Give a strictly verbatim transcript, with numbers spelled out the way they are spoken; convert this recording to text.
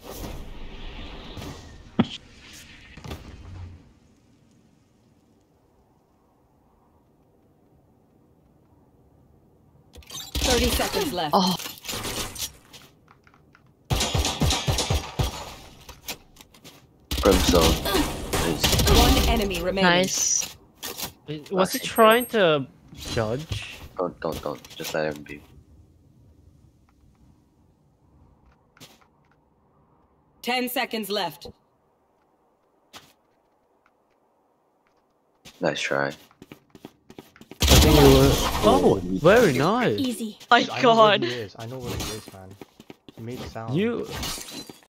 Thirty seconds left. Oh. Brimstone. Nice. One enemy remaining. Nice. Was he trying to judge? Don't, don't, don't. Just let him be. Ten seconds left. Nice try. Oh, very nice. Easy. My I know god. where he is. I know where he is, man. He made a sound. You